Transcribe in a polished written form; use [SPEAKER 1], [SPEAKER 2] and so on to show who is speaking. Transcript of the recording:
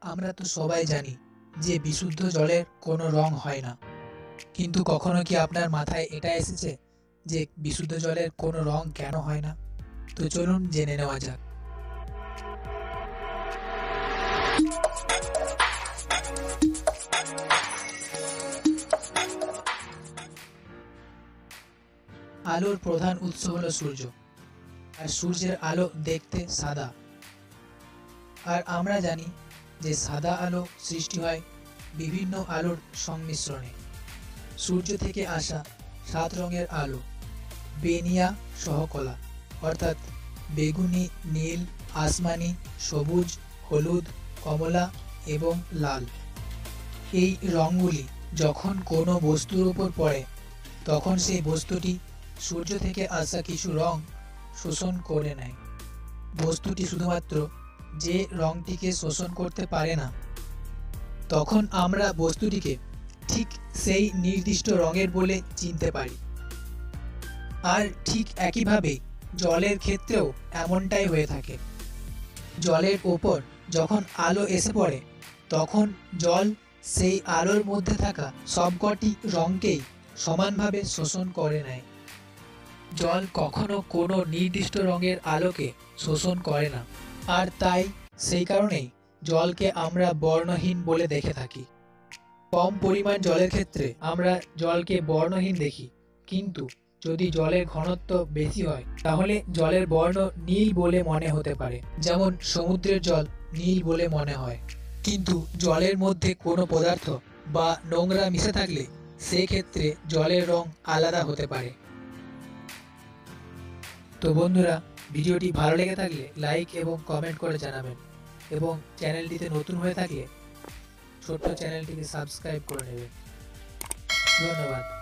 [SPEAKER 1] আমরা তো সবাই জানি যে বিশুদ্ধ জলের কোনো রং হয় না, কিন্তু কখনো কি আপনার মাথায় এটা এসেছে যে বিশুদ্ধ জলের কোনো রং কেন হয় না? তো চলুন জেনে নেওয়া যাক। আলোর প্রধান উৎস হলো সূর্য, আর সূর্যের আলো দেখতে সাদা। আর আমরা জানি যে সাদা আলো সৃষ্টি হয় বিভিন্ন আলোর সংমিশ্রণে। সূর্য থেকে আসা 7 রঙের আলো বেনিয়া সহকলা, অর্থাৎ বেগুনি, নীল, আসমানি, সবুজ, হলুদ, কমলা এবং লাল। এই রঙগুলি যখন কোনো বস্তুর উপর পড়ে তখন সেই বস্তুটি সূর্য থেকে আসা কিছু রং শোষণ করে নেয়। বস্তুটি শুধুমাত্র যে রংটিকে শোষণ করতে পারে না, তখন আমরা বস্তুটিকে ঠিক সেই নির্দিষ্ট রঙের বলে চিনতে পারি। আর ঠিক একইভাবে জলের ক্ষেত্রেও এমনটাই হয়ে থাকে। জলের ওপর যখন আলো এসে পড়ে তখন জল সেই আলোর মধ্যে থাকা সবকটি রঙকেই সমানভাবে শোষণ করে নেয়। জল কখনো কোনো নির্দিষ্ট রঙের আলোকে শোষণ করে না, আর তাই সেই কারণেই জলকে আমরা বর্ণহীন বলে দেখে থাকি। কম পরিমাণ জলের ক্ষেত্রে আমরা জলকে বর্ণহীন দেখি, কিন্তু যদি জলের ঘনত্ব বেশি হয় তাহলে জলের বর্ণ নীল বলে মনে হতে পারে। যেমন সমুদ্রের জল নীল বলে মনে হয়, কিন্তু জলের মধ্যে কোনো পদার্থ বা নোংরা মিশে থাকলে সেক্ষেত্রে জলের রং আলাদা হতে পারে। তো বন্ধুরা, ভিডিওটি ভালো লেগে থাকলে লাইক এবং কমেন্ট করে জানাবেন, এবং চ্যানেলটিতে নতুন হয়ে থাকলে ছোট্ট চ্যানেলটিকে সাবস্ক্রাইব করে নেবেন। ধন্যবাদ।